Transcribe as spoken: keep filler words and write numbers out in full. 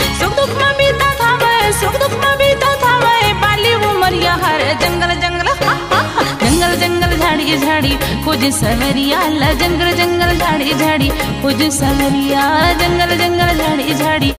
सुख दुख में बीता था मैं, सुख दुख में बीता था मैं, बाली उमरिया हर जंगल जंगल हा हा हा। जंगल जंगल झाड़ी झाड़ी खोज सवरिया ला, जंगल जंगल झाड़ी झाड़ी खोज सवरिया, जंगल जंगल झाड़ी झाड़ी।